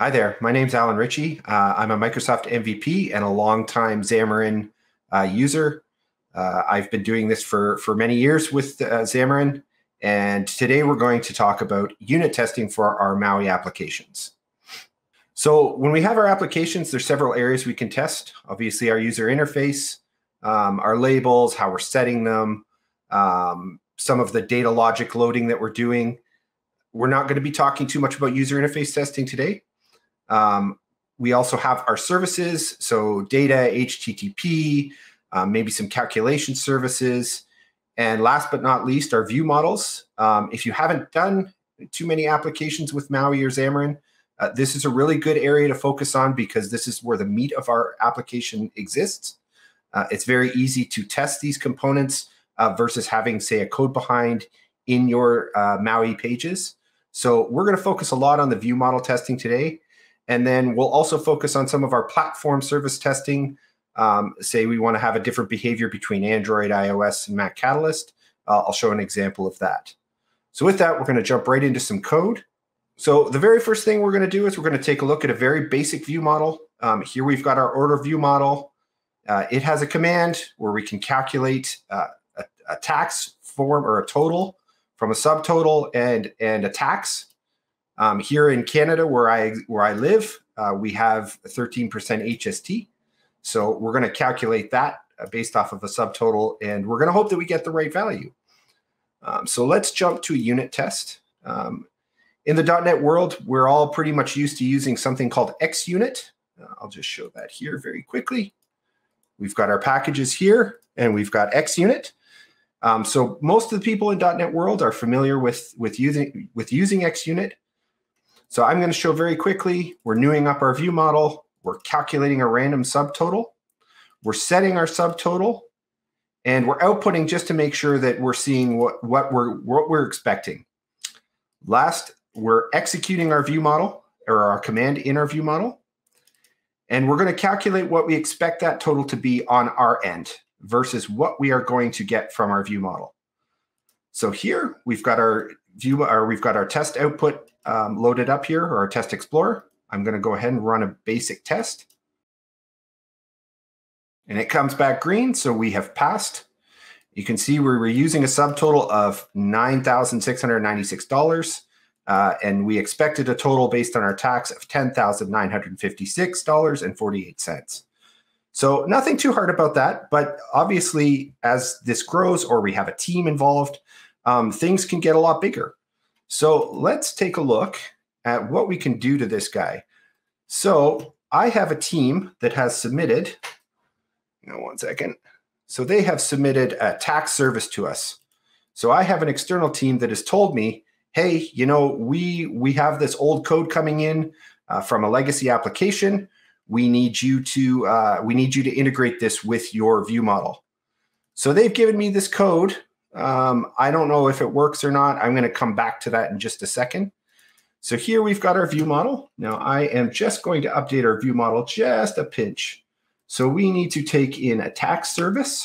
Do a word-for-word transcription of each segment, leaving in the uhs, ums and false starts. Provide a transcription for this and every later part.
Hi there, my name's Allan Ritchie. Uh, I'm a Microsoft M V P and a longtime Xamarin uh, user. Uh, I've been doing this for, for many years with uh, Xamarin, and today we're going to talk about unit testing for our MAUI applications. So when we have our applications, there's several areas we can test. Obviously, our user interface, um, our labels, how we're setting them, um, some of the data logic loading that we're doing. We're not going to be talking too much about user interface testing today. Um, we also have our services, so data, H T T P, um, maybe some calculation services. And last but not least, our view models. Um, if you haven't done too many applications with MAUI or Xamarin, uh, this is a really good area to focus on because this is where the meat of our application exists. Uh, it's very easy to test these components uh, versus having, say, a code behind in your uh, MAUI pages. So we're going to focus a lot on the view model testing today. And then we'll also focus on some of our platform service testing. Um, say we want to have a different behavior between Android, iOS, and Mac Catalyst. Uh, I'll show an example of that. So with that, we're going to jump right into some code. So the very first thing we're going to do is we're going to take a look at a very basic view model. Um, here we've got our order view model. Uh, it has a command where we can calculate uh, a, a tax form or a total from a subtotal and, and a tax. Um, here in Canada, where I where I live, uh, we have thirteen percent H S T. So we're going to calculate that uh, based off of a subtotal, and we're going to hope that we get the right value. Um, so let's jump to a unit test. Um, in the dot net world, we're all pretty much used to using something called X unit. Uh, I'll just show that here very quickly. We've got our packages here, and we've got X unit. Um, so most of the people in dot net world are familiar with, with, using, with using X unit. So I'm going to show very quickly, we're newing up our view model. We're calculating a random subtotal. We're setting our subtotal, and we're outputting just to make sure that we're seeing what, what, we're, what we're expecting. Last, we're executing our view model, or our command in our view model. And we're going to calculate what we expect that total to be on our end versus what we are going to get from our view model. So here we've got our view, or we've got our test output um, loaded up here, or our test explorer. I'm going to go ahead and run a basic test. And it comes back green, so we have passed. You can see we were using a subtotal of nine thousand six hundred ninety-six dollars, uh, and we expected a total based on our tax of ten thousand nine hundred fifty-six dollars and forty-eight cents. So nothing too hard about that, but obviously as this grows or we have a team involved, um, things can get a lot bigger. So let's take a look at what we can do to this guy. So I have a team that has submitted, you know, one second. So they have submitted a tax service to us. So I have an external team that has told me, hey, you know, we, we have this old code coming in uh, from a legacy application. We need you to, uh, we need you to integrate this with your view model. So they've given me this code. Um, I don't know if it works or not. I'm going to come back to that in just a second. So here we've got our view model. Now I am just going to update our view model just a pinch. So we need to take in a tax service.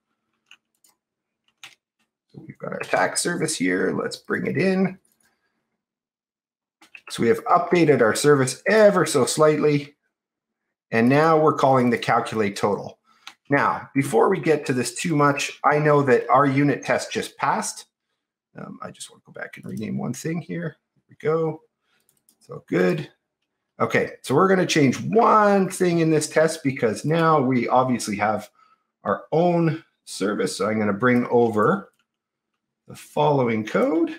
So we've got our tax service here. Let's bring it in. So we have updated our service ever so slightly. And now we're calling the calculate total. Now, before we get to this too much, I know that our unit test just passed. Um, I just want to go back and rename one thing here. Here we go. So good. Okay, so we're going to change one thing in this test because now we obviously have our own service. So I'm going to bring over the following code.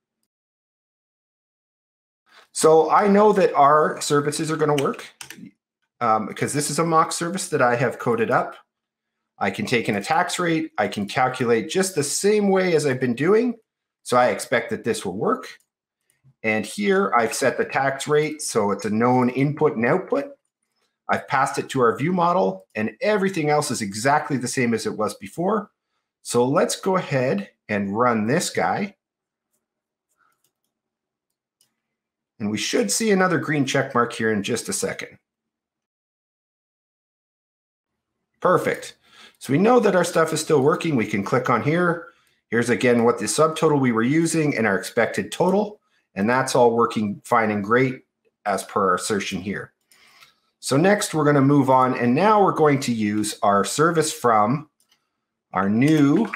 So I know that our services are going to work um, because this is a mock service that I have coded up. I can take in a tax rate. I can calculate just the same way as I've been doing. So I expect that this will work. And here I've set the tax rate. So it's a known input and output. I've passed it to our view model and everything else is exactly the same as it was before. So let's go ahead and run this guy. And we should see another green check mark here in just a second. Perfect. So we know that our stuff is still working. We can click on here. Here's again what the subtotal we were using and our expected total. And that's all working fine and great. as per our assertion here. So next we're going to move on, and now we're going to use our service from our new,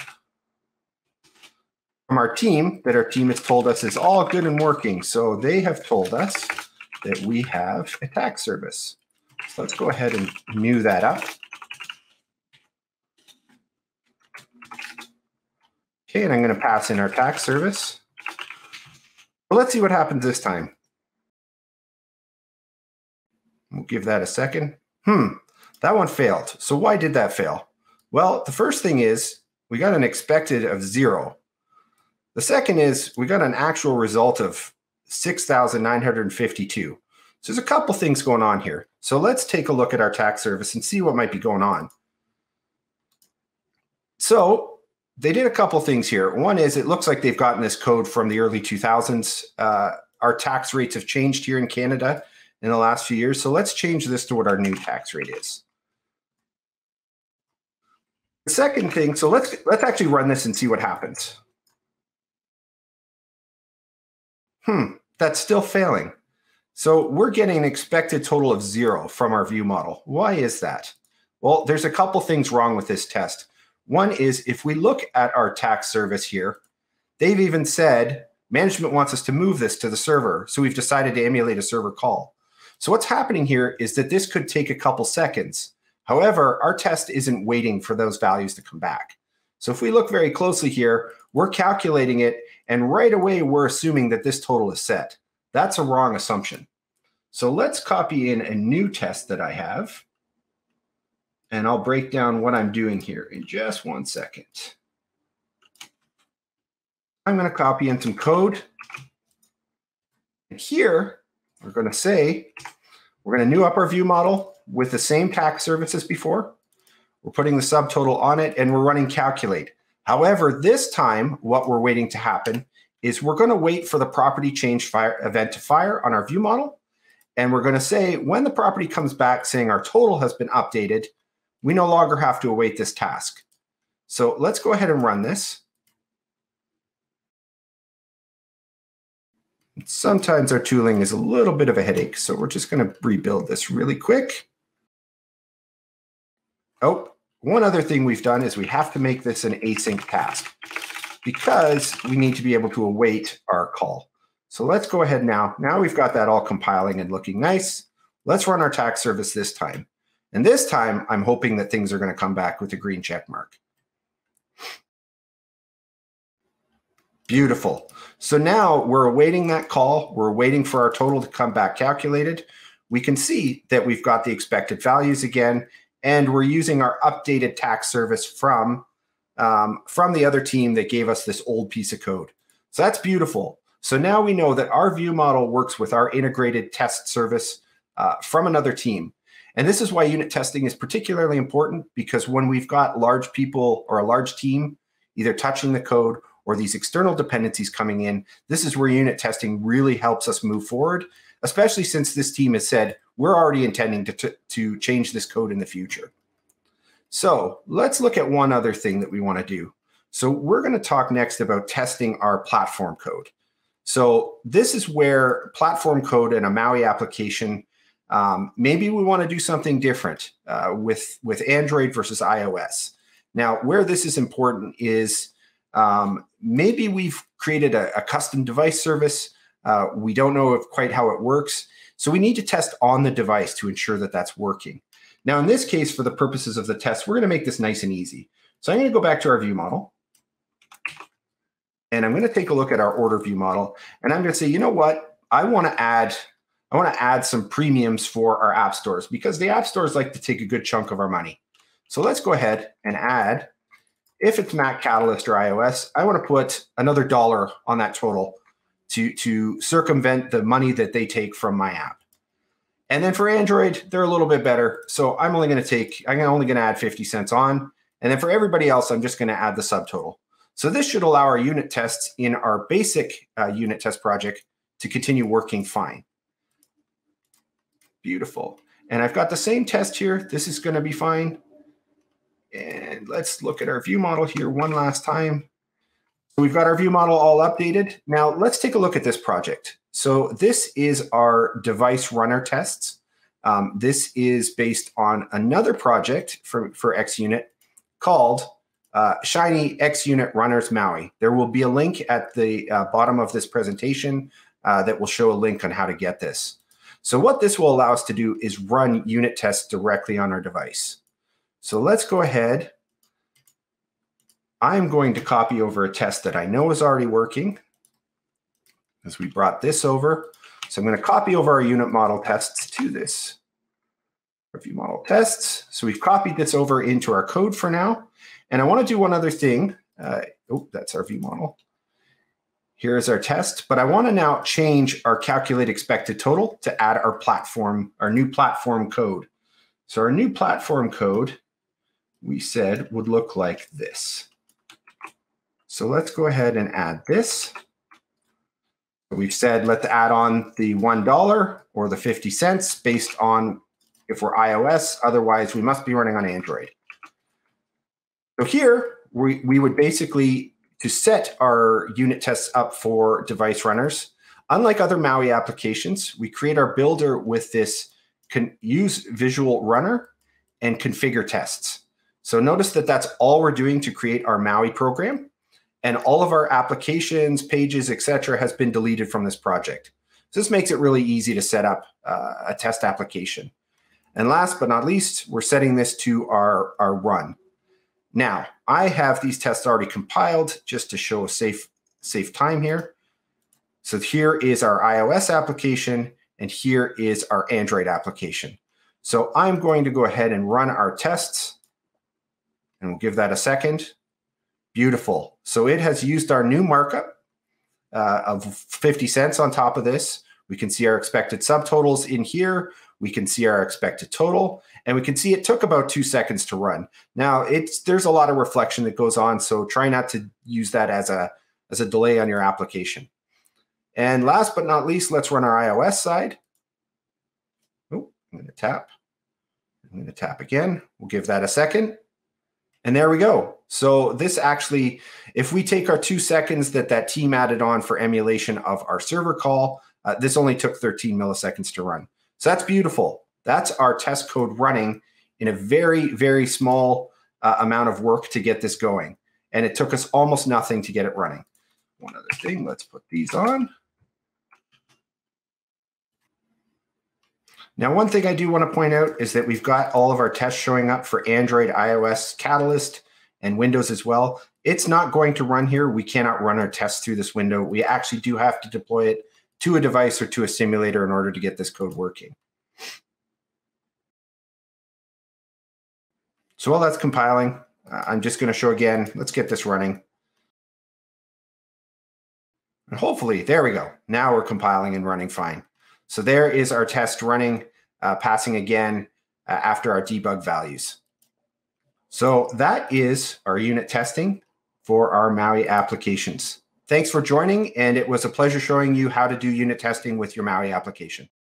from our team that our team has told us is all good and working. So they have told us that we have a tax service. So let's go ahead and new that up. Okay, and I'm going to pass in our tax service. Well, let's see what happens this time. We'll give that a second. Hmm, that one failed. So why did that fail? Well, the first thing is we got an expected of zero. The second is we got an actual result of six thousand nine hundred fifty-two. So there's a couple things going on here. So let's take a look at our tax service and see what might be going on. So they did a couple things here. One is it looks like they've gotten this code from the early two thousands. Uh, our tax rates have changed here in Canada in the last few years. So let's change this to what our new tax rate is. The second thing, so let's let's actually run this and see what happens. Hmm, that's still failing. So we're getting an expected total of zero from our view model. Why is that? Well, there's a couple things wrong with this test. One is if we look at our tax service here, they've even said management wants us to move this to the server. So we've decided to emulate a server call. So what's happening here is that this could take a couple seconds. However, our test isn't waiting for those values to come back. So if we look very closely here, we're calculating it, and right away we're assuming that this total is set. That's a wrong assumption. So let's copy in a new test that I have, and I'll break down what I'm doing here in just one second. I'm going to copy in some code. And here, we're going to say, we're going to new up our view model with the same tax service as before. We're putting the subtotal on it, and we're running calculate. However, this time, what we're waiting to happen is we're going to wait for the property change fire event to fire on our view model. And we're going to say when the property comes back saying our total has been updated, we no longer have to await this task. So let's go ahead and run this. Sometimes our tooling is a little bit of a headache, so we're just going to rebuild this really quick. Oh, one other thing we've done is we have to make this an async task because we need to be able to await our call. So let's go ahead now. Now we've got that all compiling and looking nice. Let's run our tax service this time. And this time, I'm hoping that things are going to come back with a green check mark. Beautiful. So now we're awaiting that call. We're waiting for our total to come back calculated. We can see that we've got the expected values again, and we're using our updated tax service from, um, from the other team that gave us this old piece of code. So that's beautiful. So now we know that our view model works with our integrated test service uh, from another team. And this is why unit testing is particularly important, because when we've got large people or a large team either touching the code or these external dependencies coming in, this is where unit testing really helps us move forward, especially since this team has said, we're already intending to, to change this code in the future. So let's look at one other thing that we want to do. So we're going to talk next about testing our platform code. So this is where platform code and a MAUI application, um, maybe we want to do something different uh, with, with Android versus iOS. Now, where this is important is um, maybe we've created a, a custom device service. Uh, we don't know if quite how it works. So we need to test on the device to ensure that that's working. Now, in this case, for the purposes of the test, we're going to make this nice and easy. So I'm going to go back to our view model. And I'm going to take a look at our order view model. And I'm going to say, you know what? I want to add, I want to add some premiums for our app stores, because the app stores like to take a good chunk of our money. So let's go ahead and add, if it's Mac Catalyst or iOS, I want to put another dollar on that total to, to circumvent the money that they take from my app. And then for Android, they're a little bit better. So I'm only going to take, I'm only going to add fifty cents on. And then for everybody else, I'm just going to add the subtotal. So this should allow our unit tests in our basic uh, unit test project to continue working fine. Beautiful. And I've got the same test here. This is going to be fine. And let's look at our view model here one last time. So we've got our view model all updated. Now let's take a look at this project. So this is our device runner tests. Um, this is based on another project for, for XUnit called uh, Shiny XUnit Runners MAUI. There will be a link at the uh, bottom of this presentation uh, that will show a link on how to get this. So what this will allow us to do is run unit tests directly on our device. So let's go ahead. I'm going to copy over a test that I know is already working as we brought this over. So I'm going to copy over our unit model tests to this review model tests. So we've copied this over into our code for now. And I want to do one other thing. Uh, oh, that's our view model. Here's our test, but I want to now change our calculate expected total to add our platform, our new platform code. So our new platform code, we said, would look like this. So let's go ahead and add this. We've said let's add on the one dollar or the fifty cents based on if we're iOS, otherwise we must be running on Android. So here we, we would basically, to set our unit tests up for device runners, unlike other MAUI applications, we create our builder with this can use visual runner and configure tests. So notice that that's all we're doing to create our MAUI program. And all of our applications, pages, et cetera, has been deleted from this project. So this makes it really easy to set up uh, a test application. And last but not least, we're setting this to our, our run. Now, I have these tests already compiled just to show a safe, safe time here. So here is our iOS application, and here is our Android application. So I'm going to go ahead and run our tests, and we'll give that a second. Beautiful. So it has used our new markup uh, of fifty cents on top of this. We can see our expected subtotals in here. We can see our expected total, and we can see it took about two seconds to run. Now, it's there's a lot of reflection that goes on, so try not to use that as a, as a delay on your application. And last but not least, let's run our iOS side. Oh, I'm going to tap. I'm going to tap again. We'll give that a second. And there we go. So this actually, if we take our two seconds that that team added on for emulation of our server call, uh, this only took thirteen milliseconds to run. So that's beautiful. That's our test code running in a very, very small uh, amount of work to get this going. And it took us almost nothing to get it running. One other thing, let's put these on. Now, one thing I do want to point out is that we've got all of our tests showing up for Android, iOS, Catalyst, and Windows as well. It's not going to run here. We cannot run our tests through this window. We actually do have to deploy it to a device or to a simulator in order to get this code working. So while that's compiling, uh, I'm just going to show again. Let's get this running. And hopefully, there we go. Now we're compiling and running fine. So there is our test running, uh, passing again uh, after our debug values. So that is our unit testing for our MAUI applications. Thanks for joining, and it was a pleasure showing you how to do unit testing with your MAUI application.